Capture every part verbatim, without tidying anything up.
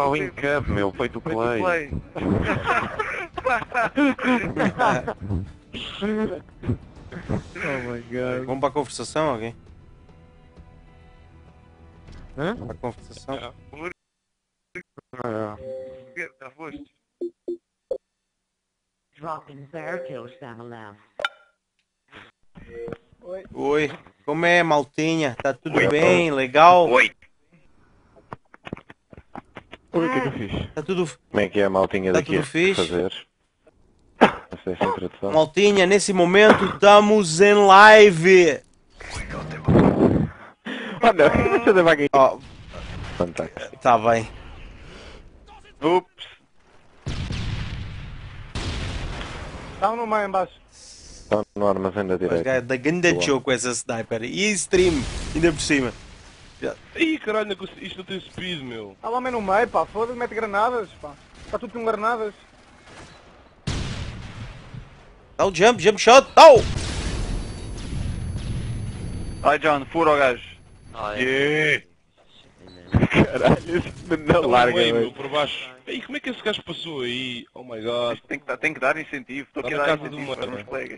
Ah, o Wing Cup, meu, foi do Clay. Play. Oh my god. Vamos para a conversação, alguém? Hã? Para a conversação? Ah, Já foste? Dropping Vertigo Samalaf. Oi, como é, maltinha? Tá tudo bem? Legal? Oi. Oi, o que é que eu fiz? Tá tudo... Como é que é a maltinha Tá daqui tudo a fixe? fazer? Essa é essa introdução. Maltinha, nesse momento estamos em live! Oh não, você deve aqui. Oh, Fantástico. tá bem. Ups. Estão no meio embaixo. Estão no armazém da Mas direita. gajo da ganda Boa. show com essa sniper. E stream, ainda por cima. Ih, caralho, isto não tem speed, meu. Está lá meio no meio, pá. Foda-se, mete granadas, pá. Está tudo com granadas. Dá o jump, jump shot, dá-o! Ai, John, fura o gajo. Yeah. Caralho, isso não Não, larga, meio, meu, meu. por baixo. Ei, como é que esse gajo passou aí? Oh my god. Tem que, dar- tem que dar incentivo. Estou Tá aqui a na dar casa do incentivo para os mano. meus colegas.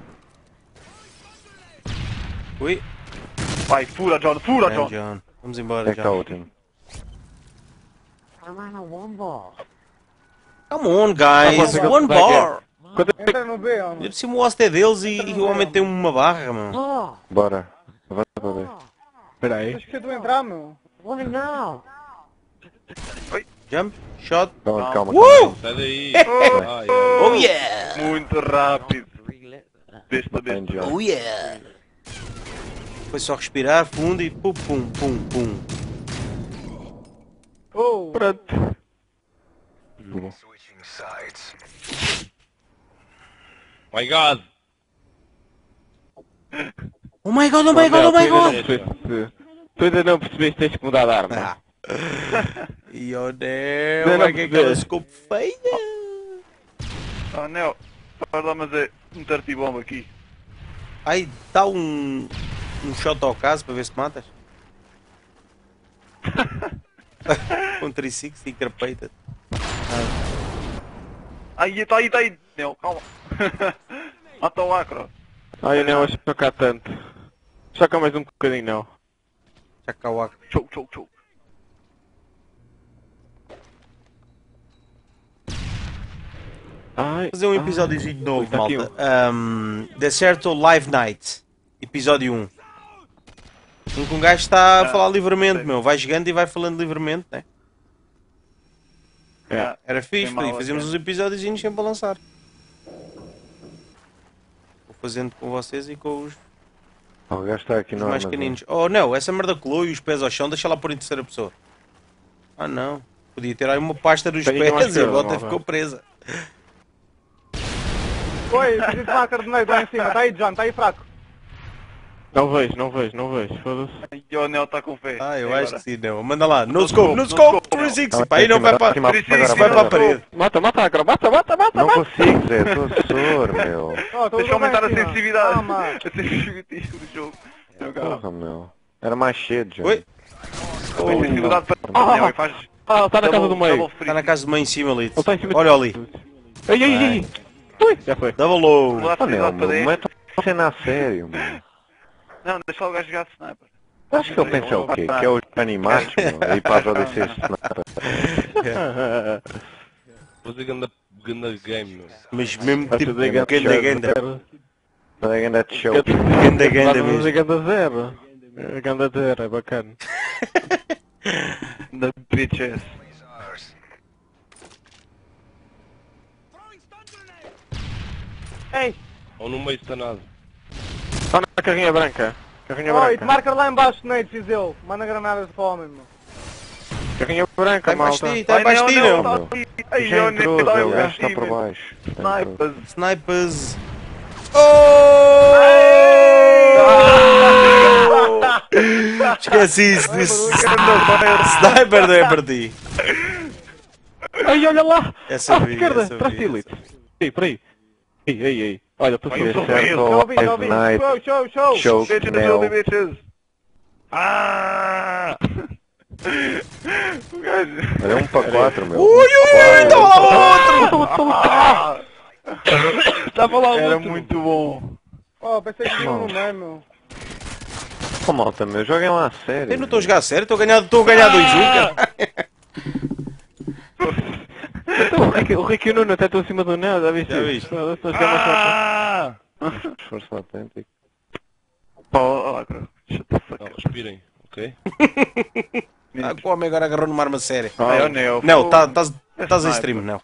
Ui, Vai, fura, John, fura, é, John. John. Vamos embora, É que está John. ótimo. I'm on a one ball. Come on, guys, Tá bom, one vai, vai, bar! Quanto é que... Entra no B, homem. Ainda por cima o host é deles e, e o homem tem uma barra, mano. Oh, Bora. Avança para ver. Espera aí. Tens que ser tu entrar, meu. why now? Jump, shot, Calma, calma, uh! calma. Sai daí. Ai, ai, Oh yeah! Muito rápido. Besta, Bem, besta. John. Oh yeah! Foi só respirar fundo e pum pum pum pum. Oh, Pronto. my god. Oh my god, oh my god, oh my god! Tu ainda não percebeste, tens que mudar de arma. Ah. E oh Não, Deus, não é que aquela percebi. scope feia! Oh, não. Olha lá, mas é um tartibombo aqui. Ai, dá um, um shot ao caso para ver se matas. Um três sessenta e carpeita. Aí, está aí, está aí. Não, calma. Mata o acro. Ai, não, acho que chocar tanto. Choca mais um bocadinho, não. Chacauaca. Choke, choke, choke. Ai, Fazer um ai. episódiozinho de novo, Tá aqui malta. Um, Deserto Live Night, episódio um. Em que um gajo está a Ah, falar livremente, sei. meu. Vai jogando e vai falando livremente, né? É. Era fixe, Tem mal, e fazíamos é. uns episódiozinhos sempre a lançar. Vou fazendo com vocês e com os, Oh, o gajo está aqui os no mais armazém. caninos. Oh não, essa merda colou e os pés ao chão, deixa lá pôr em terceira pessoa. Ah não, podia ter aí uma pasta dos Tem aí uma pés e a esquerda, bota malta. ficou presa. oi, preciso de marca de meio lá em cima. Está aí, John, está aí fraco. Não vejo, não vejo, não vejo. Foda-se. E o Neo está com fé. Ah, eu E acho agora? que sim, não. Manda lá, no No scope, scope, no no scope, scope, três sessenta, não. pá, aí não vai para Cima, vai cima, agora para a vai, parede. Mata, mata, Acro, mata, mata, mata, Tá mata, Tá Não consigo, Zé, estou soro, meu. Oh, Tens que aumentar a sensibilidade. Calma. A sensibilidade do jogo. Meu carro. Porra, meu. Era mais cedo, já. Oi? Tem sensibilidade para... Ah, Neo, e faz... Ah, está na casa double- do meio. double free. Está na casa de mãe em cima ali. Ele está em cima de- Olha ali. Ai, ai, ai. Ui, já foi. Double low. Vou dar Oh, não, sensibilidade para meu, dez. mete a cena a sério, meu. Não, deixa lá o gajo jogar de sniper. Acho que ele pensa o quê? Que é os animais, meu. Aí para as Odisseias de Snapper. Fazer ganda, ganda game, meu. Mas mesmo Vai tipo fazer ganda ganda ganda. Fazer ganda de show. Ganda ganda Vai fazer mesmo. ganda zero. Ganda zero, é bacana. Da bitches. Ei, Ou no meio estanado. Está na carrinha branca. Carrinha oi, branca. marca lá embaixo, Nate, fiz eu. Manda granadas para o homem, meu. Carrinha branca, Está embaixo malta. de ti, está embaixo de ti, Neo, não. Neo, tá aqui. Ai, Já o entrou, Neo, Zé, dá o um gajo está por cima. baixo. Snipers. Snipers. Oh! Esqueci isso disse. Sniper não é para ti. Ai, olha lá! Essa Ah, vi, esquerda, essa traz vi, de elite. Ei, por aí. Ei, ei, ei. Olha, estou Olha, eu sou certo. feio. Já ouvi, já ouvi. Snipe, Show, show, show. choke, Bitches, Neo. bitches. Ah! O gajo. Olha, um para quatro, meu. Ui, ui, ui, estava lá outro! Estava lá o Era outro. muito bom. Oh, pensei que tinha um no meio, meu. Oh, malta, meu, joguem lá a sério. Eu não estou a jogar a sério, estou a ganhar, estou a ganhar dois um, cara. Então, o Rick, o Rick e o Nuno até estão acima do nada, já viste? Já viste? Estou a jogar mais rápido. Ah! Esforço autêntico. Pá, ó lá, cara. Shut the fuck Não, up. respirem, ok? Ah, o homem agora agarrou numa arma séria. Ai, ó, Neo. Não, Pô. estás em stream, não.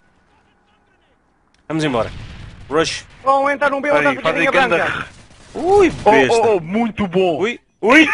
Vamos embora. Rush. Oh, entra num B, outra Aí, fazem ficadinha ganda. branca. Ui, Oh, besta. oh, oh, muito bom. Ui, ui.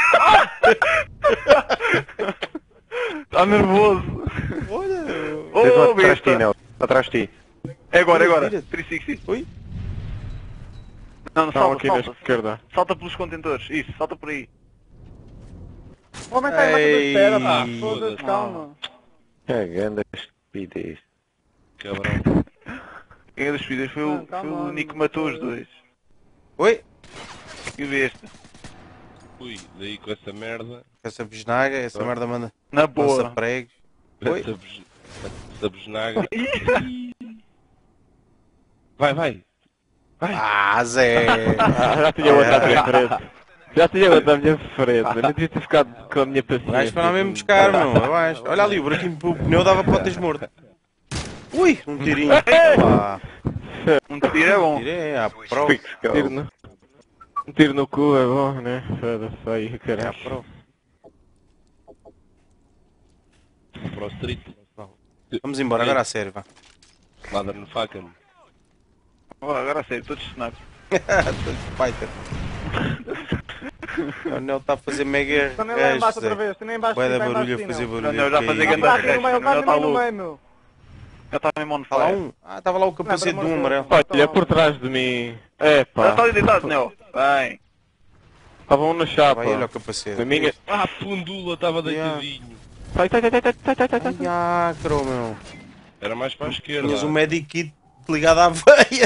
Está nervoso. Olha. Tens um Oh, atrás de ti, besta. Nel. Atrás de ti. É agora, é agora. Vira. trezentos e sessenta. Ui. Não, não, Estão salta, aqui na salta. esquerda. Salta pelos contentores. Isso, salta por aí. O homem está embaixo da espera, pá. Ei. Foda-se, calma. Que grande estupidez. Cabrão. Quem é das filhas foi o, Não, calma, foi o não, Nico que não matou foi. os dois. Oi. Que besta. Ui, daí com essa merda. Essa bisnaga, essa merda manda. Na Lança boa. pregos. Oi. Essa bes- essa besnaga. Vai, vai. Ah, Zé. Ah, já tinha outra à minha frente. Já tinha outra à minha frente. Eu não devia ter ficado com a minha O paciência. gajo foi lá mesmo buscar, meu. Eu acho. Olha ali, o buraquinho pro pneu dava para teres morto. Ui, um tirinho. Olá. Um tiro é bom. Tirei à prova. Quick scope. Tiro no... Um tiro no cu é bom, né? Foda-se aí, caralho. Para o street. Vamos embora, agora a sério, vá. Nada no faca. Oh, agora a sério, todos snap. Fighter. O Nel está a fazer mega Estou nem lá embaixo outra gajo, Zé. vez. Estou nem embaixo Vai de dar está barulho a embaixo fazer de barulho. Não, não, já ok. fazer Está ganda aqui no meio, o Já cara tá no meio, no louco. meio, meu. Já está mesmo on Está lá fire. um. Ah, estava lá o capacete Não, de pelo um amor de amarelo. Deus. Olha, por trás de mim. É Já pá. está ali deitado, Neo. Bem. Estava um na chapa. Vai, olha o capacete. Na minha. Ah, fundula, estava deitadinho. Sai, sai, sai, sai, sai, sai, sai, sai. Ai, acro, meu. Era mais para a esquerda. Tinhas um medic kit ligado à veia.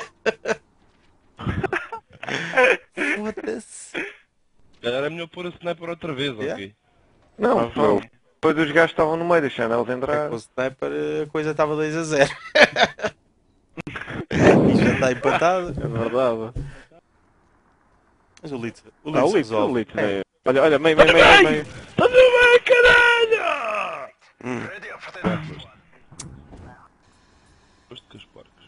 Foda-se. Se calhar era melhor pôr a sniper outra vez, Yeah. ok? Não, Ah, foi. Depois os gajos estavam no meio, deixando eles É entrar. com o sniper a coisa estava dois a zero. E já está empatado. É verdade. Mas o Litz, o Ah, Litz o Litz, o resolve. Litz, né? Olha, olha, meio, meio, meio, meio. Estás a ver, caralho! Hum. Gosto com os porcos.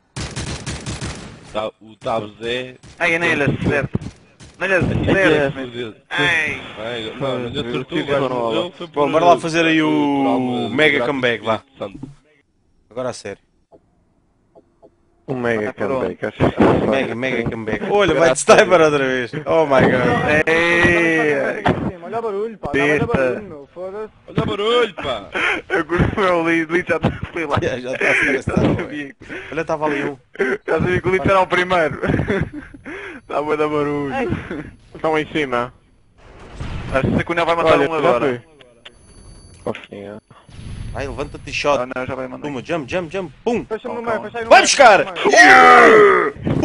Tá, o Taves é... Ai, nem ele acerta. Nem ele É, acerta. fodeu. Ai. Ai, não, mas Eu acertou, o tive gajo a bola. morreu, foi por- Bom, bora lá fazer aí por o alma mega graças comeback, ao vá. Espírito Santo. Agora a sério. Um mega Ah, pronto. comeback, acho. Mega, mega comeback. Olha, vai de sniper outra vez. Oh my god. Ei. Olha o barulho, pá. Olha o Besta. barulho, meu. Foda-se. Olha o barulho, pá! Eu curto o lead, o lead já foi lá. Já já está a Já estressado. sabia. Olha, estava ali um. Já sabia que o lead era o primeiro. Está a dar barulho. Estão em cima. Acho que o Neo vai matar Olha, um já agora. foi. Fofinha. Vai, levanta-te e Ah, shot. não, já vai mandar. Puma, jump, jump, jump. Pum. Fecha-me no Calma, meio, calma. fecha aí no Vai meio, buscar! fecha no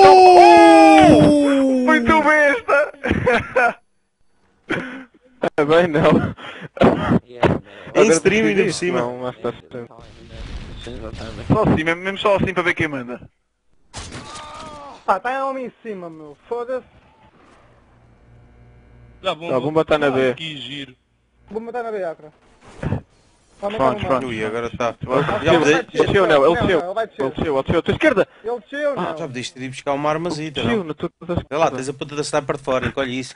meio. Uh! Muito besta! É bem, não. Em stream ainda por cima. Não, mas está Só assim, mesmo, mesmo só assim para ver quem manda. Pá, está homem em cima, meu. Foda-se. Dá bom, Tá, a bomba tá na B. Que giro. Vou matar na beacra. Front, front. Ui, agora está. Ele Já me desceu, não, ele desceu. Ele vai Ele descer. desceu, ele desceu. Tua esquerda! Ele desceu, Ah, não. Já podias ter ido buscar uma armazita, Desceu não? na tua Olha lá, tens a ponta da sniper de fora, encolhe isso.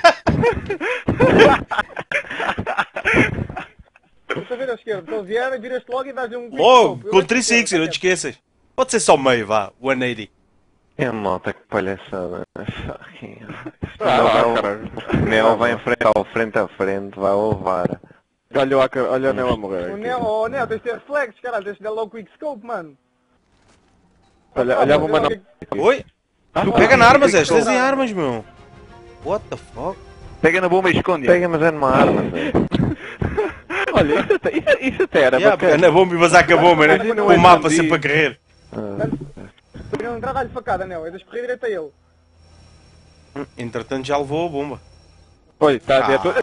Estou a ver a esquerda. Então vier, viras-te logo e dás-lhe um... Logo, quick com scope. trezentos e sessenta, não te esqueças. Pode ser só meio, vá, cento e oitenta. É malta, que palhaçada. Fucking hell. Ah, Não, lá, caralho. Neo vai em frente, ao frente a frente, vai levar. Olha, o- olha o Neo a morrer. O aqui. Neo, oh Neo, tens de ter reflexos, caralho. Tens de dar logo quick scope, mano. Olha, olha a bomba na... Oi? Tu Ah, pega na arma, Zé, quick tens scope. em armas, meu. What the fuck? Pega na bomba e esconde. Pega, mas é numa arma, velho. Olha, isso até, isso, isso até era Yeah, pega bacana. na bomba e vazar com a bomba, né? Imagina Com o o mapa S M D. sempre a correr. Ah, Se ele entrar, dá-lhe facada, Neo. É de escorrer direito a ele. Entretanto já levou a bomba. Olha, está a ver todo.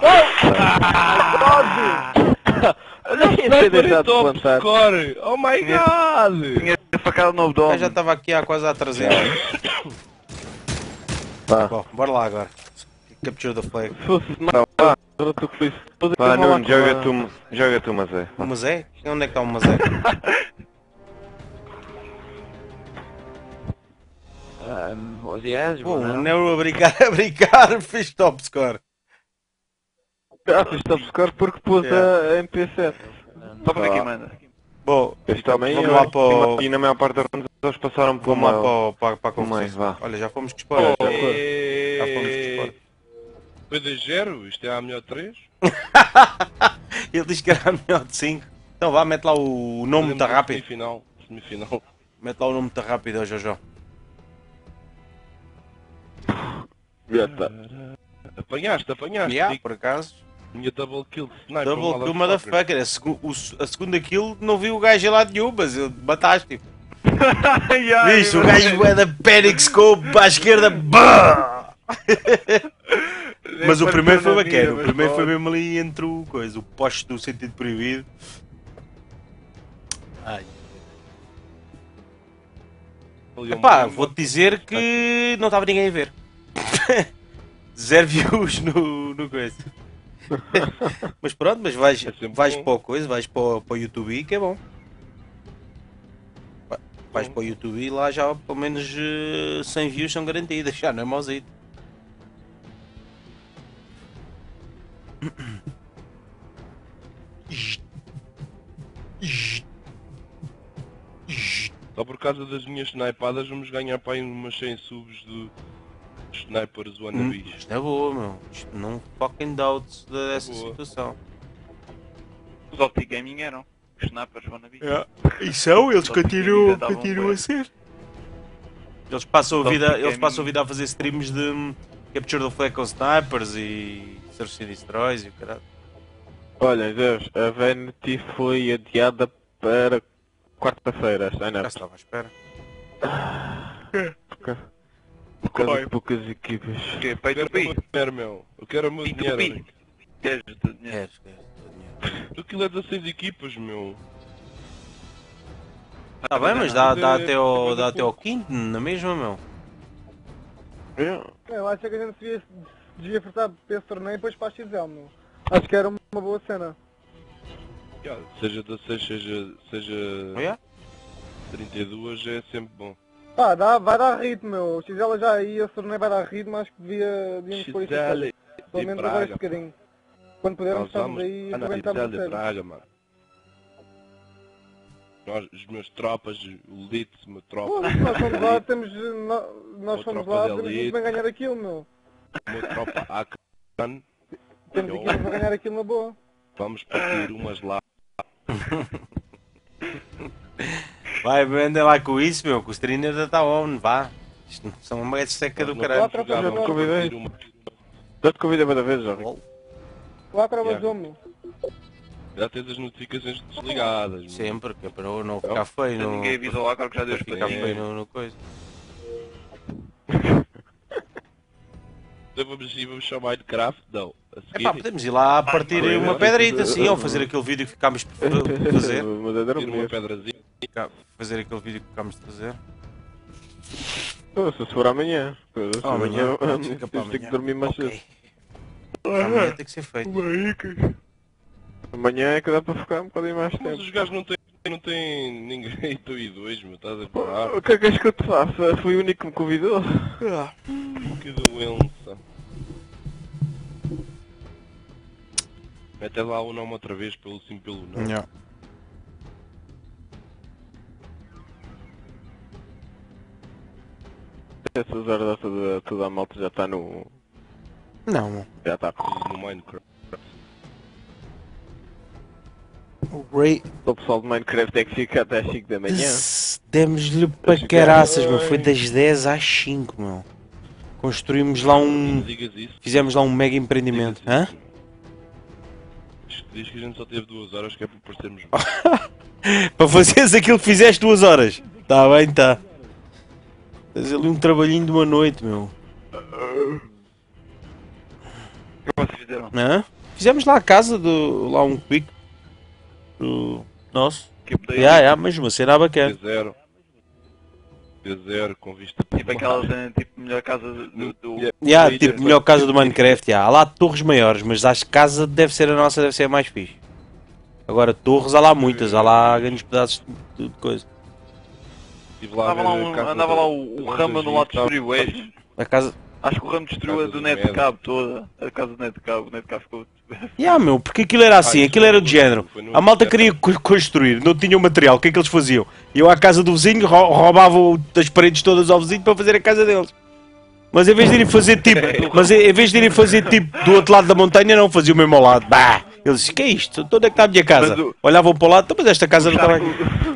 Nem sei Sniper deixar em de top plantar. score! Oh my god! Tinha facada no Eu abdômen. já estava aqui há quase há trezentos. Vá. Bom, bora lá agora. Capture the flag. Se fosse não, vá. Agora tu que fizeste. Vá, Nuno, joga tu, joga tu, mas é. O Mazé? Onde é que está o Mazé? Um, aliás, Pô, o Nero a brincar, a brincar fez top score. Ah, fiz top score porque pus Yeah. a M P sete. Só para ver quem manda. Bom, Este também vamos eu, lá para o... e na maior parte das rondas eles passaram por Vamos lá uma... para, o- para, para a Como é? confusão. Vá. Olha, já fomos com spoiler. Já fomos com E... spoiler. Foi dois zero? Isto é a melhor três? Ele diz que era a melhor de cinco. Então vá, mete lá o nome muito rápido. Semifinal. Semifinal. Mete lá o nome muito rápido, ó Jojo. Já está. Apanhaste, apanhaste. Yeah, Digo, por acaso. minha double kill de sniper. Double kill, motherfucker. A, segu o, a segunda kill não vi o gajo em lado nenhum, mas eu mataste. Viste, o gajo é da Panic Scope para a esquerda. Bah! Mas o primeiro foi bacana. O primeiro foi mesmo ali entre o coisa, o poste do sentido proibido. Ai. Epá, vou-te dizer que não estava ninguém a ver. Zero views no, no coisa. Mas pronto, mas vais, É sempre vais bom. para o coisa, vais para, o- para o YouTube que é bom. Vai- Vais para o YouTube e lá já pelo menos eh, cem views são garantidas, já não é mauzito. Só por causa das minhas snipadas vamos ganhar para aí umas cem subs de snipers wannabes. Isto é boa, meu. Isto não fucking doubts dessa boa. situação. Os Opti-Gaming eram. Os Snappers wannabe. E são, eles Só que continuam, ainda estavam continuam bué. a ser. Eles passam a Só vida, que eles é passam a mim. vida a fazer streams de hum, Capture the Flag com snipers e Search and Destroys e o caralho. Olha, Deus, a Vanity foi adiada para quarta-feira, esta Já não. estava à espera. Por causa de poucas equipas. Que é Eu peito quero pi. o meu dinheiro, meu. Eu quero o meu Pi, dinheiro. pi. Rick. Queres de dinheiro? Queres, queres, tô dinheiro. Aquilo é dezasseis equipas, meu. Tá bem, mas dá, dá, É, até ao, mas dá eu até ao quinto, na mesma, meu. Eu- Eu acho que a gente devia, devia forçar para esse torneio e depois para a X L, meu. Acho que era uma boa cena. Yeah, seja dezasseis, seja, seja Yeah? trinta e dois é sempre bom. Pá, dá, vai dar ritmo, meu. O X L já aí, esse torneio vai dar ritmo, acho que devia, devíamos pôr isto a Gisele sério. Pelo e menos agora este Braga. bocadinho. Quando pudermos Nós estamos vamos aí e ah, não, aguentamos a Gisele de sério. Braga, mano. Nós, os meus tropas, o Litz, o meu Pô, tropa, mas nós fomos lá, temos, nós, nós Uma fomos tropa lá, de temos muito elite. bem ganhar aquilo, meu. o meu tropa Akan. Temos equipas para ganhar aquilo na boa. Vamos partir umas lá. Vai, andem lá com isso, meu, que o streamer ainda está on, vá. Isto não são uma seca do Nós caralho. Quatro jogávamos tropas de convidei. partir uma- Já te convidei para vez, Jorge. Lá para o Yeah. Zoom, meu. Já tens as notificações desligadas. meu. Sempre, que é para não, não ficar feio no... Ninguém avisou lá, claro que já deu para ficar explicação. feio no, no coisa. Então vamos, e vamos chamar Minecraft? Não. A seguir, Epá, podemos ir lá a partir Ah, uma é. pedrita, assim, ou fazer aquele vídeo que ficámos de fazer. Mas é tira uma pedrazinha. Fazer aquele vídeo que ficámos de fazer. Se for amanhã. Se Amanhã, eu- pronto, eu fica para tenho que amanhã. dormir mais cedo. Ok. Amanhã tem que ser feito. Amanhã é que dá para ficar um bocadinho mais Mas tempo. os gajos não têm, não têm ninguém, tu e dois, meu, estás a falar? O que é que és que eu te faço? Fui o único que me convidou. Que doença. Mete lá o nome outra vez, pelo sim, pelo não. Yeah. Essas horas toda, toda a malta já está no... Não, Já está. No Minecraft. o Ray... O pessoal de Minecraft é que fica até às cinco da manhã. Demos-lhe para caraças, meu. Foi das dez às cinco, meu. Construímos lá um... Digas isso. Fizemos lá um mega empreendimento. Hã? Diz que a gente só teve duas horas que é para parecermos. Para fazeres aquilo que fizeste duas horas. Tá bem, tá. Faz ali um trabalhinho de uma noite, meu. que vocês fizeram? Hã? Fizemos lá a casa do. lá um quick. Do nosso. Que poderia- Yeah, yeah, mas uma cena bacana. P zero. P zero com vista Tipo aquela cena, tipo, melhor casa do... do, do... Yeah. Yeah, Ilha, tipo, melhor casa do Minecraft. Yeah. Há lá torres maiores, mas acho que casa deve ser a nossa, deve ser a mais fixe. Agora, torres há lá muitas, há lá grandes pedaços de, de coisa. Estive lá a Andava lá, ver a um, casa andava da- lá o, o da Rama do lado Estava- destruiu o eixo. A casa. Acho que o Ramo destruiu a Casa do do Netcab toda. A casa do Netcab, o Netcab ficou... Yeah, meu, porque aquilo era assim, Ah, aquilo era do isso foi no- género. foi no- A malta queria co- construir, não tinha o material, o que é que eles faziam? Iam à casa do vizinho, rou- roubavam as paredes todas ao vizinho para fazer a casa deles. Mas em vez de irem fazer tipo, mas em em vez de irem fazer tipo do outro lado da montanha, não, faziam o mesmo ao lado. Bah! Eles diziam, que é isto? Onde é que está a minha casa? Mas o- Olhavam para o lado, "Então, mas esta casa não está bem.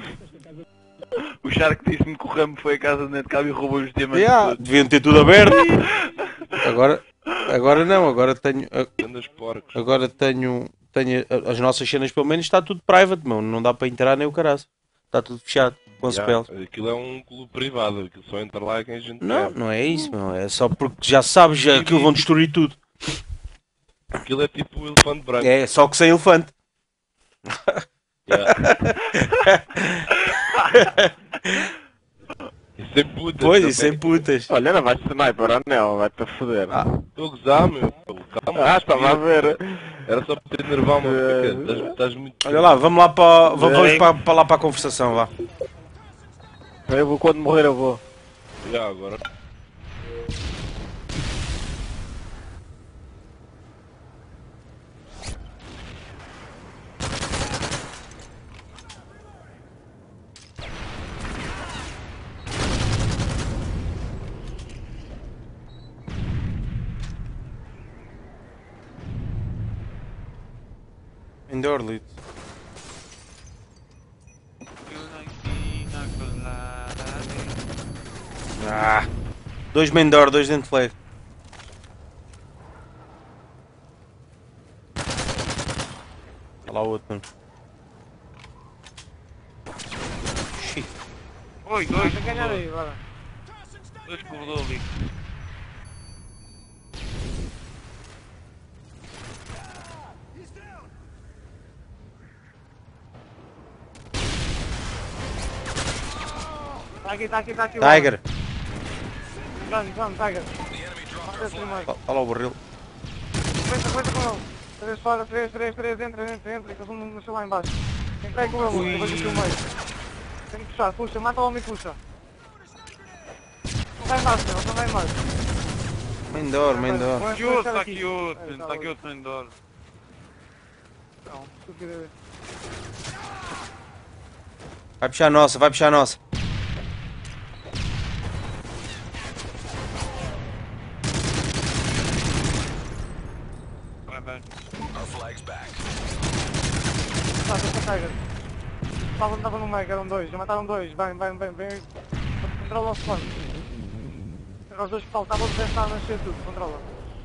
O Shark disse-me que o Ramo foi à casa do Netcab e roubou os diamantes Yeah, todos. deviam ter tudo aberto. Agora, agora não, agora tenho, Andas porcos. agora tenho, tenho as nossas cenas pelo menos está tudo private, meu, não dá para entrar nem o caraço. Está tudo fechado, com Yeah, spells. aquilo é um clube privado, aquilo só entra lá quem a gente Não, quer. não é isso, meu, é só porque já sabes já que vão destruir tudo. Aquilo é tipo o elefante branco. É só que sem elefante. Yeah. E sem putas. Pois, também. e sem putas. Olha, não vais sniper, anel, vai-te a foder. Ah. Estou a gozar, meu. Calma. Ah, estava a ver. Era só para te enervar, meu. Eh, porque Estás, estás muito... Olha lá, vamos lá para, va- vamos para, para lá para a conversação, vá. Eu vou, quando morrer eu vou. Já, agora. Indoor lead. Ah. Dois main door, dois dentro flag. Olha lá o outro, mano. Shit. Oi, dois, Ganhar aí, bora. dois corredores ali. Tá aqui, tá aqui, tá aqui. Tiger. Vamos, vamos, Tiger. Mata esse primeiro. Olha lá o barril. Começa, começa com ele. Três fora, três, três, três, entra, entra, entra, que eles vão mexer lá em baixo. Entrei com ele, eu vou aqui no meio. Tem que puxar, puxa, mata o homem e puxa. Não vai mais, não, não vai mais. Main door, main door. Vou- Aqui vou outro, deixar está aqui outro, É, está aqui outro indoor. Não, estupidez. Vai puxar a nossa, vai puxar a nossa. Vai, vai. Tá, tá, tá, Tiger. Estavam, estavam no meio, eram dois, já mataram dois, bem, bem, bem, bem. Controla o spawn. Eram os dois que faltavam, deve estar a nascer tudo, controla.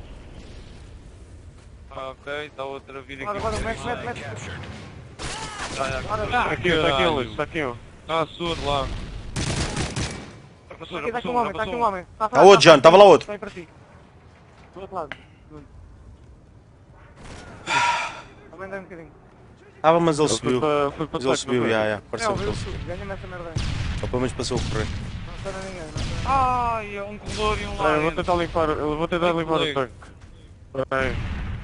Ah, ok, está outra a vir aqui. Agora, agora, mete, mete, mete. Já, já, Agora, está tá. aqui, está aqui, Luís, está aqui. Ah, surdo lá. Já passou, Aqui já está aqui um passou, já homem, está aqui um passou. homem. Tá Há outro, Jano, estava lá outro. Vem para ti. Do outro lado. Também dá um bocadinho. Estava, mas ele Ele foi subiu. para- foi para Mas ele ataque, subiu, não foi? já, já. Não, Pareceu que viu, ele subiu. ganha-me essa merda aí. Ou pelo menos passou a correr. Não espera ninguém, não espera. Ai, é um corredor e um lá. Eu vou tentar limpar, eu vou tentar Ai, limpar o colega. tanque. Vai.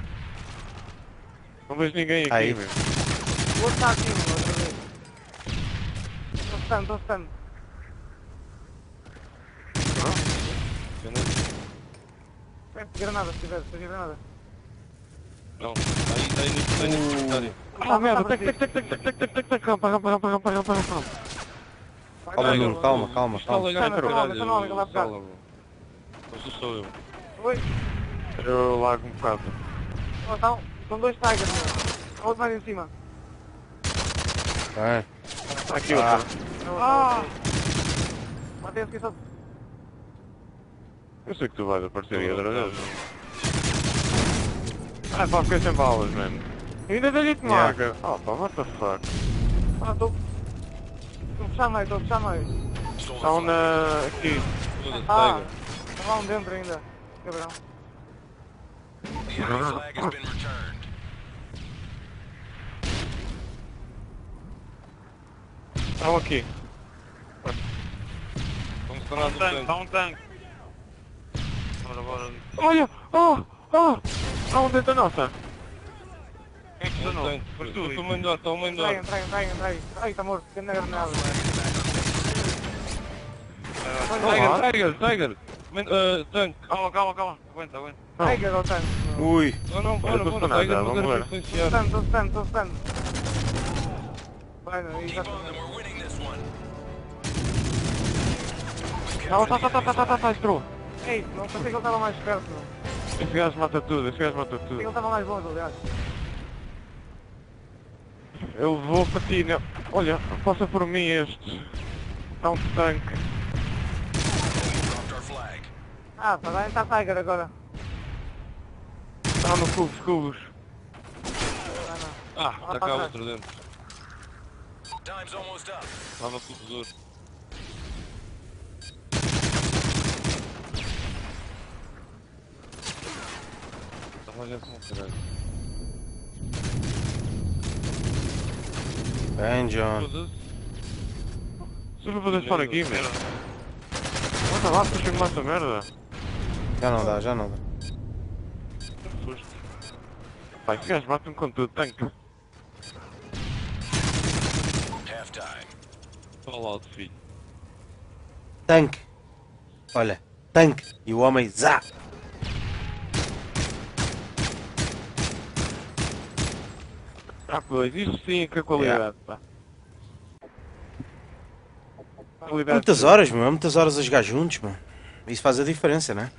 Não vejo ninguém aqui, Aí. meu. O outro está aqui, meu, outra vez. Estou stun, estou stun. Pede granada se tiver, se tiver granada. Não, aí, aí no aí no secretário. Ah, merda, tec, tec, tec, tec, tec, tec, tec, tec, tec, rampa, rampa, rampa, rampa, rampa, rampa. Calma, Nuno, calma, calma, calma. Está legal, Tá, caralho. tá, tá, tá, tá, tá. Sala, meu. Mas sou eu. Oi, Eu largo um bocado. oh, então, são dois tigers, meu. Outro mais em cima. Vai. Está aqui Ah. outro. Ah! Matei esse que só... Eu sei que tu vais aparecer aí outra vez. Ah, pá, fiquei sem balas, mano. Ainda dei-lhe de Yeah. marca. Oh, pá, what the fuck. Ah, estou... Estou a puxar meio, estou a puxar meio. Estão na... aqui. Toda Ah, cega. está lá um dentro ainda. Cabrão. Estão aqui. Vamos Tá parar um do tanque, tanque. tá um tanque. Bora, bora. Olha! Oh! Oh! Há um dentro da nossa. Quem é que Um detonou? tanque. Foste Estou tu? a mandar, estou a Entra aí, mandar. entra aí, entra aí, entra aí. Ai, tá morto, que na granada. Tiger, Tiger, Tiger. Men- ah, tanque. Calma, calma, calma. Aguenta, aguenta. Não. Ai, que é o tanque. Ui. Não, não, bora, Eu tô bora. nada, Tiger, vamos mas era ver. para Tô influenciar. stun, tô stun, tô stun. Vai, não, exatamente. Não, tá, tá, tá, tá, tá, tá, tá, entrou. Ei, não pensei que ele estava mais perto, não. Esse gajo mata tudo, esse gajo mata Pensei que ele tudo. estava mais longe, aliás. Eu vou para ti, não. Olha, passa por mim este. Há um tanque. Ah, tá, vai entrar Tiger agora. Está no cubos, cubos. Vai não. Ah, está cá outro dentro. Estava com o tesouro. Estava a gente com o caralho. Bem, John. Foda-se. Se eu vou fazer fora aqui, meu. Mata lá, puxa-me essa merda. Já não dá, já não dá. Foste. Pá, esse gajo mata-me com tudo, tanque. Fala alto, filho. Tanque. Olha, tanque. E o homem, zá. Ah, pois, isso sim é que é qualidade, pá. Qualidade. Muitas horas, meu. Muitas horas a jogar juntos, meu. Isso faz a diferença, né?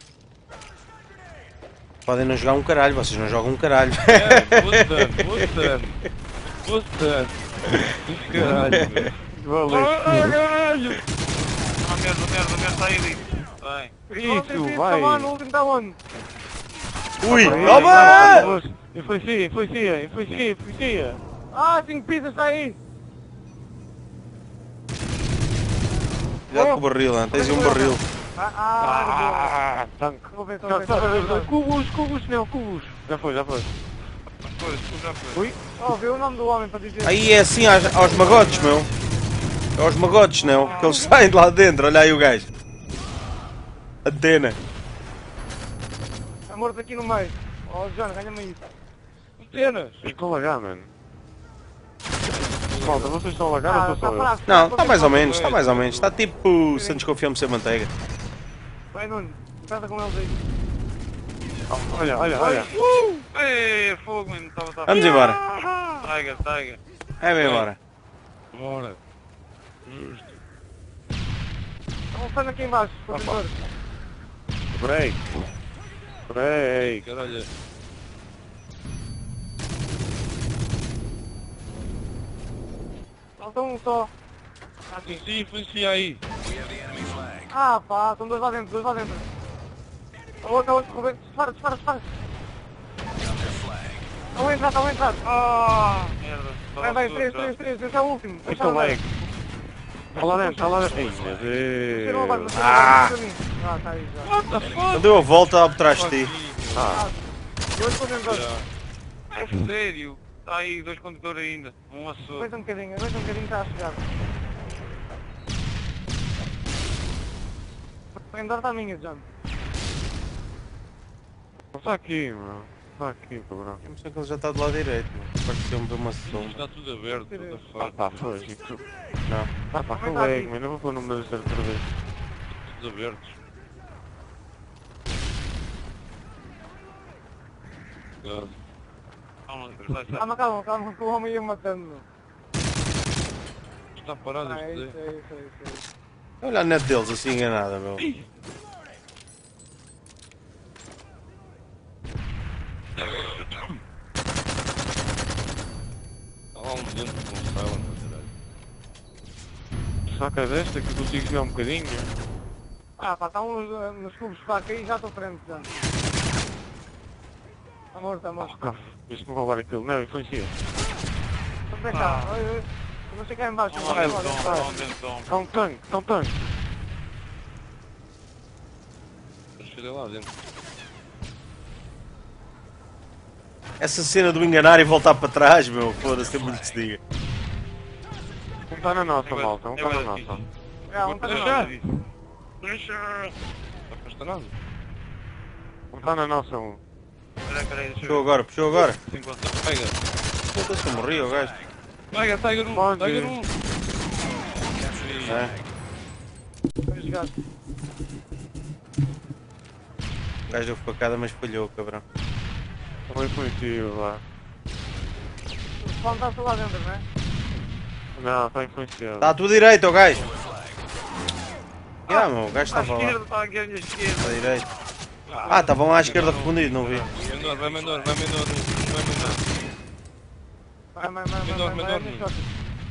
Podem não jogar um caralho, vocês não jogam um caralho. É, bastante, bastante. Bastante. Do caralho, meu. Valeu. Caralho! Ah, merda, merda, merda, está aí ali. Vai. Isso, vai. Tá lá, no último tá onde? Ui, Aí, toma! vamos. Influencia, influencia, influencia, influencia. Ah, cinco pizzas, está aí. Cuidado com o barril, hein? Tens aí um barril. Ah, ah, Ah, tanque. vou ver, vou Não, ver, tá, vou ver, vou ver. Cubos, cubos, não, cubos. Já foi, já foi. Foi, já foi. Oh, vê o nome do homem para dizer. Aí é assim aos, aos magotes, meu. É aos magotes, não? Que eles saem de lá dentro. Olha aí o gajo. Antena. Está morto aqui no meio. Oh, João, ganha-me isso. Apenas. Estou a lagar, mano. Malta, vocês estão a lagar Ah, ou está estou só eu? fraco. Não, está mais ou menos, está mais ou menos. Está tipo Santos Confiamos sem manteiga. Vai, Nuno. Trata com eles aí. Olha, olha, olha. Ei, fogo, mano. Estava, estava. Vamos embora. Tiger, Tiger. É bem embora. Bora. Estão lançando aqui embaixo, contentor. Break. Break. Caralho. Falta um só. Ah, sim. Influencia, influencia aí. Ah, pá, estão dois lá dentro, dois lá dentro. A outra, a outra, correndo. Dispara, dispara, dispara. Estão a entrar, estão a entrar. Ah, merda. Vai, vai, três, três, três, esse é o último. Este é o lag. Está lá dentro, está lá dentro. Ai, meu Tira uma barra, Deus. tira uma barra, tira mim. Ah, tá aí já. What the fuck? Ele deu a volta por trás de ti. Ah, Dois contentores. É sério? Está aí dois condutores ainda. Um assou. Aguenta um bocadinho, aguenta um bocadinho, está a chegar. A andar está a minha, John. está aqui, meu. Está aqui, cabrão. Eu sei que ele já está do lado direito, meu. Pareceu-me ver uma sombra. Está tudo aberto. What the Ah, fuck? pá, foi. Isso. Não. Ah, pá, foi lag, mano. Eu vou pôr o número certo outra vez. Tudo abertos. Cuidado. Calma, calma, calma, calma, que o homem ia matando. Está parado Ah, é este isso, daí. é isso, é isso. É isso. Olha a net deles assim enganada, meu. Há lá um dentro com um silent, caralho. Saca desta que eu consigo jogar um bocadinho. Ah, pá, está um nos, nos cubos para aqui e já estou frente, já. Está morto, está morto. Ah, caf. Isso me vai levar aquilo. Não, influencia. Então vem cá, oi, oi. Eu não sei cá em baixo. Há um vai, dentro, vai, há vai. um dentro. Está um tanque, está um tanque. Deixa eu ir lá dentro. Essa cena do enganar e voltar para trás, meu, foda-se, tem muito que se diga. Um tá na nossa, malta, um tá na nossa. É, um tá na Deixa! nossa. Deixa! Não custa nada. Um tá na nossa, um. Peraí, peraí, deixa eu Puxou agora, puxou agora. ver. cinquenta. Pega. Foda-se, eu morri, o gajo. Pega, Tiger um, Pode. Tiger um. É, Dois gajos. o gajo deu facada, mas falhou, cabrão. Também influenciou lá. O spawn está lá dentro, não é? Não, tá influenciado. Está à tua direita, o gajo. Ah, meu, o gajo À estava lá. esquerda, está aqui à minha esquerda. À direita. Ah, estavam lá à esquerda refundido, não vi. Menor, vai menor, vai menor, vai menor. Vai, vai, vai, Menor, vai, vai, menor, vai, menor.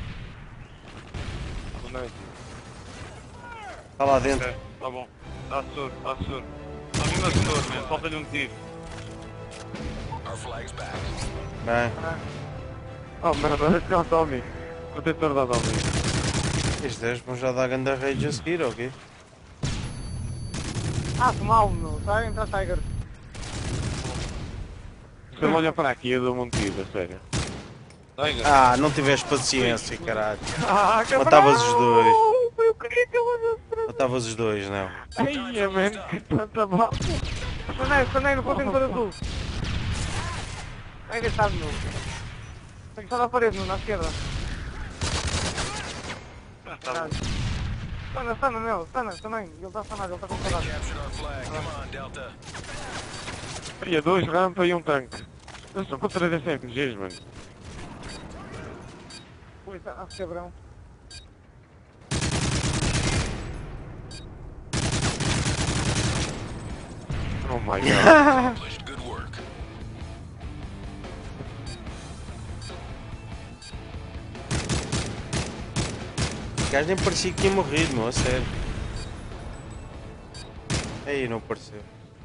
vai. Está lá dentro. Tá bom. Dá soro, dá soro. Tá vindo a soro, man. Falta-lhe um tiro. Bem, Oh, merda, não, Tommy. Protetor da Tommy. estes dez vão já dar grande rage a seguir, ok? Ah, que mal, meu. Está a entrar Tiger. Se ele olha para aqui, eu dou-me um tiro, a sério. Tiger. Ah, não tiveste paciência, caralho. Ah, cabrão! Matavas os dois. Foi o que eu Matavas os dois, não. Ai, man, que tanta mal. Saneiro, saneiro, contentor azul. Aí deitado, meu. Tem que estar na parede, meu, na esquerda. Caralho. Sana, sana, meu, sana, também. Ele está sanado, ele está com saudade. Olha, dois rampa e um tanque. Eles são contra três S M Gs, mano. Ui, tá, ah, cabrão. Oh my god. O gajo nem parecia que tinha morrido, meu, a sério. Aí, não pareceu.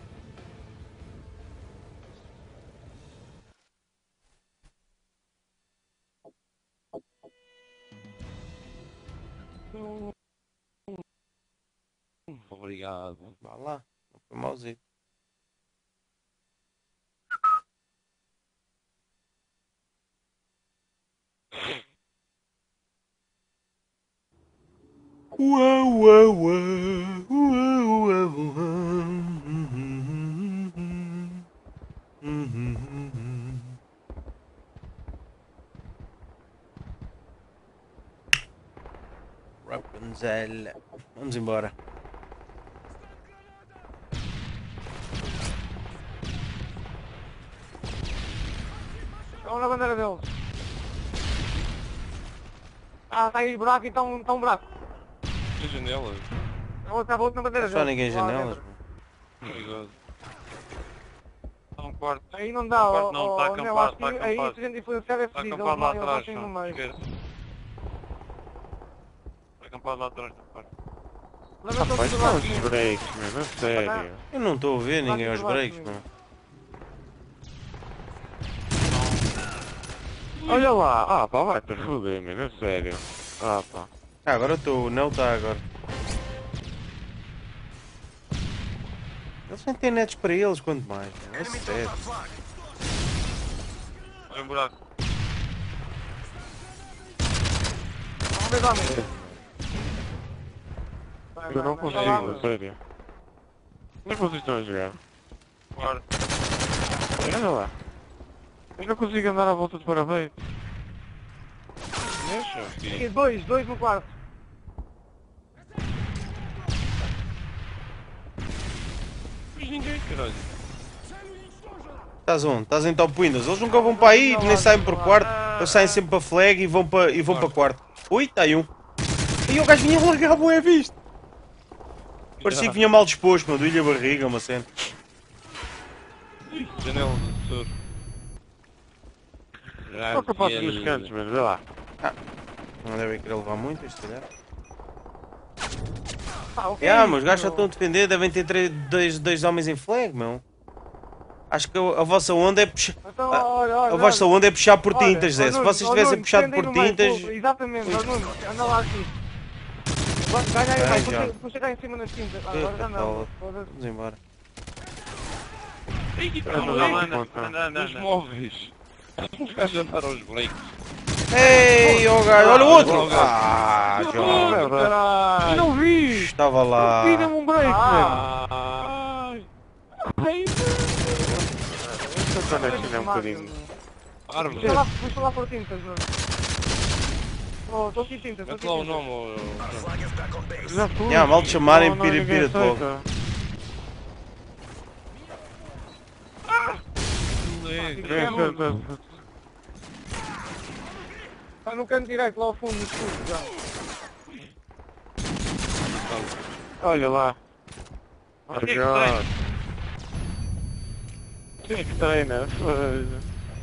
Obrigado. Vá lá, não foi mauzinho. Uau, uau, uau, uau, uau, uau. Rapunzel. Vamos embora. Vamos na bandeira deles. Ah, está aí buraco e está um, tá um buraco. Que janela. A outra, a outra na bandeira Só deles. ninguém lá janelas, dentro. meu. Obrigado. Tá um quarto. Aí não dá, Não, ó, não, ó, tá ó, Nel, acampado, acho que tá aí acampado. se a gente influenciar é Está fedido. acampado lá Eles atrás, batem no João. meio. Esquerda. Está acampado lá atrás do quarto. Leva Rapaz, todos são buraco, os meu. breaks, mano, a sério. Eu não estou a ver ninguém aos Lá breaks, comigo. meu. Olha lá, ah pá, vai-te foder, mano, a sério. Ah pá. Ah, agora estou, não está agora. Eles nem têm netos para eles, quanto mais, meu. É sério. Olha um buraco. Vamos ver lá, meu. Vai, Eu vai, não vai, consigo, vai lá, a meu. sério. Como é que vocês estão a jogar? Quarto. Olha lá. Eu não consigo andar à volta de parabéns. Deixa, filho. E dois, dois no quarto. Mas ninguém, caralho. Estás onde? Estás em top windows. Eles nunca vão para aí, nem saem por quarto. Eles saem sempre para flag e vão para, e vão para quarto. Ui, está aí um. E o gajo vinha a largar a boa vista. Parecia que vinha mal disposto, meu. Doía a barriga, uma cena. Janela do soro. Só que eu passo nos cantos, mano, vê lá. Não devem querer levar muito, se calhar. Ah, o que Ah, é mas os isso, gajos já meu? estão a defender, devem ter três, dois, dois homens em flag, meu. Acho que a, a vossa onda é puxar. Então, A, olha, olha, a vossa olha. onda é puxar por Olha, tintas, Zé. ó, Se Nuno, vocês ó, tivessem Nuno, puxado prendem por no meio, tintas. pô, exatamente, ó, Nuno, anda lá aqui. Vai, Ganha aí, Vai, vai, já. puxa, puxa cá em cima nas tintas. Ah, agora já Eita, não, fala. foda-se. Vamos embora. Os móveis. Os gajos andaram aos breaks. Ei, ó gajo, olha o outro! Ah, João. Caralho! Não vi! Estava lá. Vira-me um break, mano! Ai! Estou na China um bocadinho. Árvore. Puxa lá, puxa lá por tintas, mano. Oh, estou aqui tintas, Mete estou lá o aqui nome. tintas. ó, Já fui! Yeah, mal te chamarem, Não, não, pira, ninguém pira de logo. aceita. Vem, vem, vem. Está no canto direito, lá ao fundo do escudo, já. Olha lá. Oh, God. Quem é que treina? Foda-se.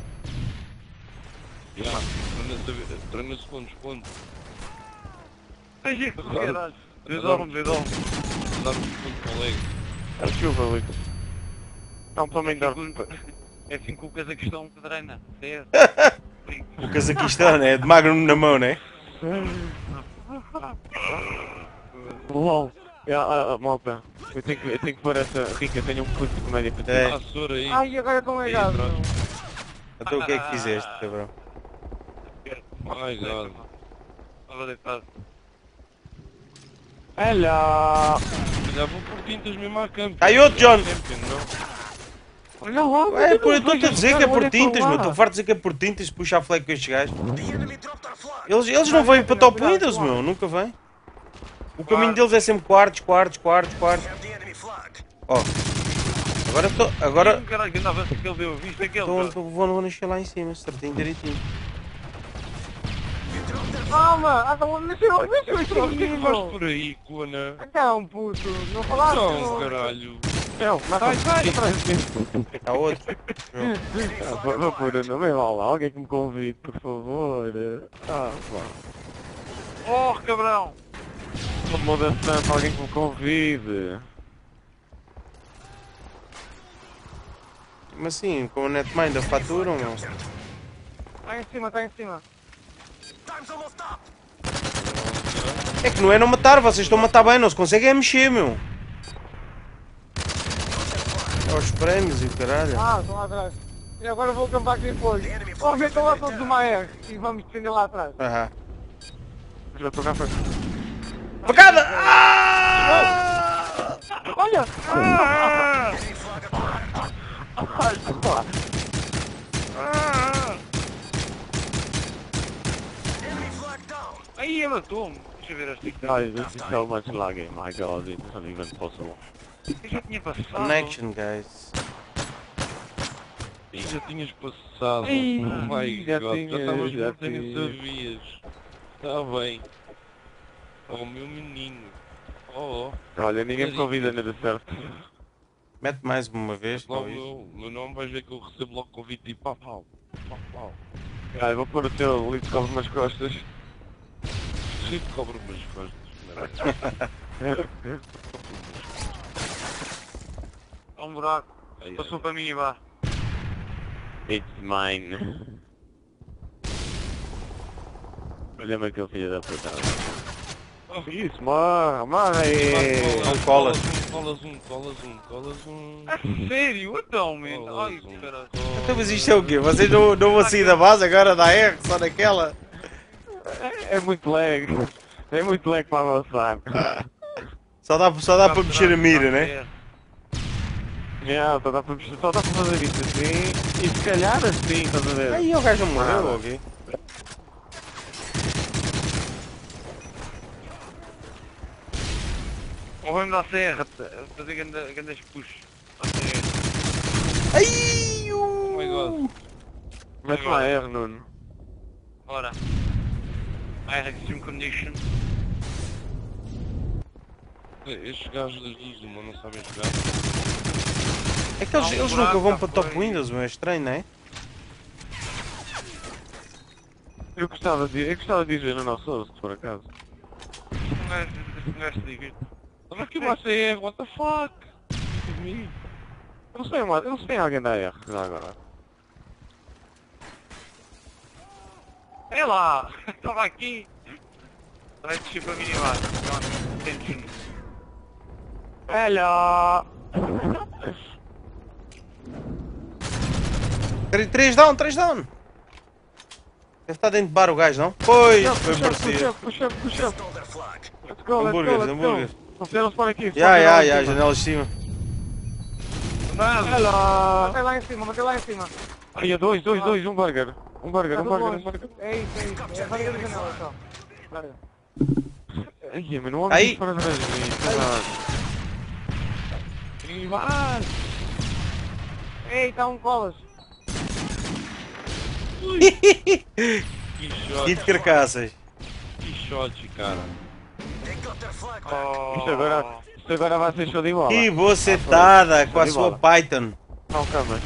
Já, treina segundos, segundos. Ai, que caralho. Dedorme, dedorme. Dá-me segundos, colega. É chuva, Lucas. Não, também dá. É assim que o Cazaquistão que treina. É. O cazaquistão, né? De magro na mão, né? LOL. É, ah, ah, malta. Eu tenho que, eu tenho que pôr essa rica, tenho um curso de comédia para É. ti. Ah, soro aí. Ai, agora estou legado. Então o que é que fizeste, cabrão? My God. Estava deitado. Olha! Já vou por tintas mesmo à campo. Aí outro, John! Olha lá! Ué, pô, eu estou-te a dizer que é por Olha para tintas, lá. meu. Estou farto de dizer que é por tintas, puxa a flag com estes gajos. Eles, eles não vêm para top Windows, meu. Nunca vêm. O caminho deles é sempre quartos, quartos, quartos, quartos. Ó. Agora estou... Agora... Caralho, que andava que ele deu. Viste aquele? Tô, tô, vou, vou nascer lá em cima, certinho, direitinho. Calma! Ah, não, mexeu, mexeu, Mas que vais mexeu. por aí, cona? Então, puto, não falaste? Não, caralho. Não, mas vai, vai! Há outro. Vou, vou pôr o nome, vá lá, alguém que me convide, por favor. Ah, vá. Oh, cabrão! Não muda tanto, alguém que me convide. Mas assim, com a Netmind faturam, meu. Está em cima, está em cima. É que não é não matar, vocês estão a matar bem, não se conseguem é mexer, meu. Aos prémios e o caralho. Ah, estão lá atrás. E agora vou acampar aqui depois. Vamos ver, estão lá todos de uma R e vamos defender lá atrás. Aham. Já estou cá para... Facada! Ah! Olha! Ah! Aí, ele matou-me. Deixa eu ver este aqui. Guys, this is so much lagging, my god, it's not even possible. Eu já tinha passado. Connection, guys. E já tinhas passado. Ei, Oh my já God, tinhas, já estavas já morto e nem tinhas. sabias. Está bem. Oh meu menino. Oh, Olha, ninguém me convida nada certo. Mete mais uma vez, logo talvez. o meu nome vais ver que eu recebo logo convite e pau pau. Pau pau. Guys, vou pôr o teu livro de cobre nas costas. Cheio de cobra umas costas. Caralho. Há um buraco. Ai, Passou ai. para mim e vá. It's mine. Olha-me aquele filho da puta. Isso, mano, mano aí. Não colas. Colas um, colas um, colas um. A sério? Então, man. Colas Ai, um, caralho. Então, mas isto é o quê? Vocês não, não vão sair da base agora da R, só naquela? É, é muito lag. É muito lag para avançar. Só dá, só dá para mexer a mira, né? Yeah, só dá para só dá para fazer isso assim. E se calhar assim, estás a ver? Aí o gajo morreu, ok? Ou vamos à serra, fazer grandes grandes push. Ai, Oh my God. Mete lá R, Nuno. Ora. I have extreme condition. Estes gajos das duas uma não sabem jogar. É que eles, eles nunca vão para top Windows, meu, é estranho, não é? Eu gostava de, eu gostava de ir ver no nosso host, por acaso. Um gajo, um gajo se divirte. Olha que você é, what the fuck? Eu não sei, mano, eu não sei tem alguém da R já agora. É lá! Estava aqui! Vai descer para mim e vá. Tension. Hello! três down, três down. Deve estar dentro de bar o gajo, não? Pois, foi Puxa, parecido. puxa, puxa, puxa. Let's go, let's Hambúrgueres, go, let's hambúrgueres. go. Não fizeram spawn aqui. Ya, ya, ya, janelas de cima. Ela! Matei lá em cima, matei lá em cima. Ai, é dois, dois, dois, um burger. Um burger, um burger, um burger. É isso, é isso. É burger da janela só. Burger. Ai, mas não olha Aí. para trás de mim, caralho. E vai! Ei, tá um colas. Que shot, E de carcaças. que shot, cara. Isto agora, isto agora vai ser show de bola. Que boa setada com a de sua bola. Python. Não, camas.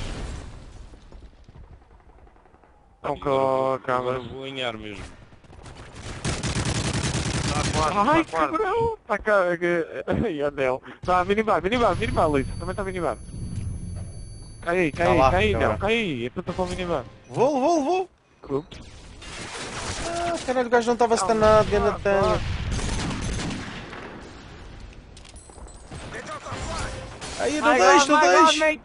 Não, com Agora camas. vou ganhar mesmo. Ai, cabrão! Tá cá, ai, Adel. Tá, minibar, minibar, minibar, Luís. Também tá minibar. Cai aí, cai Tá aí, lá, cai aí, tá lá. não, cai aí. É tudo para o minibar. Vou, vou, vou. Ups. Ah, caralho, o gajo não estava stanado, grande tanga. Aí, não deixo, não deixo.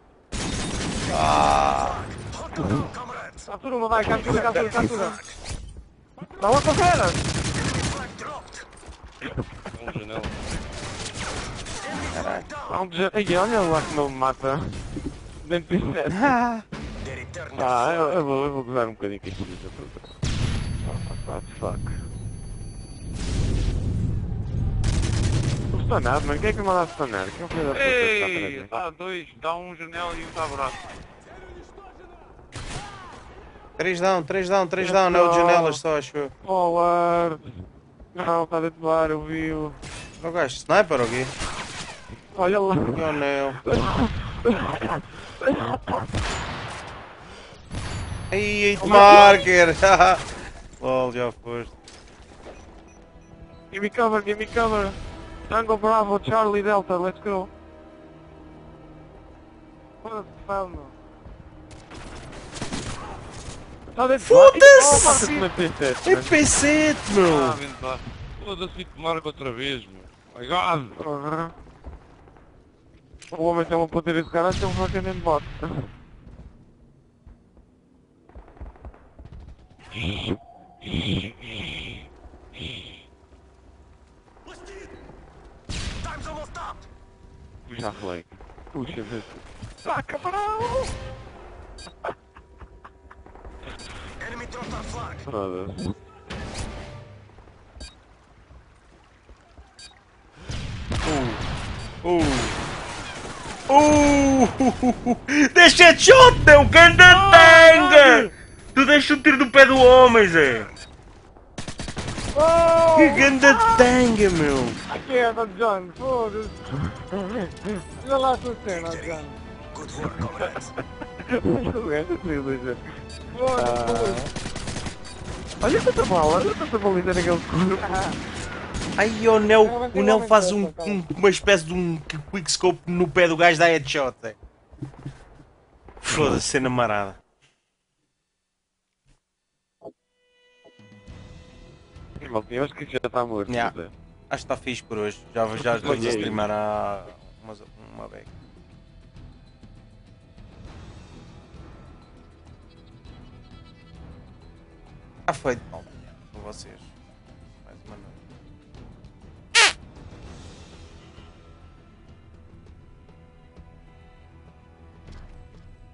Ah, Captura uma, vai, captura, captura, captura. Dá uma corrida! Um janela. caralho. Dá um de... Ai, olha lá que não me mata. Dentro de sete. Ah, Ah, eu, eu, vou, eu vou gozar um bocadinho com isto. What the fuck? Estou stunado, mano. Quem é que me mandava stunar? Quem é o filho da puta que está atrás de Ei, mim? dá dois, dá um janela e um tá braço. três down, três down, três down, não é o de janelas só, acho eu. Forward. Não, está dentro do ar, eu vi-o. O gajo, sniper ou quê? Olha lá. Que anel. Ai, eight marker! Lol, já foste. Give me cover, give me cover. Tango Bravo, Charlie Delta, let's go. What the fuck, meu? Tá dentro do ar. Foda-se! Oh, P sete, É P sete, Ah, meu! vem lá. Foda-se e te marca outra vez, meu. My God. Uhum. O homem tem uma ponteira de caralho, tem um fucking bot. Já falei. Puxa, vê. Saca, bravo! Foda-se. Uh! Uh! Deixa headshot, meu! Ganda tanga! Tu deixa o tiro do pé do homem, Zé! Oh! Que ganda tanga, meu! Aqui é da John, foda-se. Olha lá a sua cena, John. Muito bem, essa trilogia. Foda-se. Olha tanta bala, olha tanta balita naquele corpo. Ai, o Nel, o Nel faz um, um- uma espécie de um quickscope no pé do gajo da headshot, Zé. Foda-se, cena marada. Eu acho que isso já está morto. Yeah. Zé. Acho que está fixe por hoje. Já, já estamos a streamar há uma, uma vez. Está feito, mal, com vocês.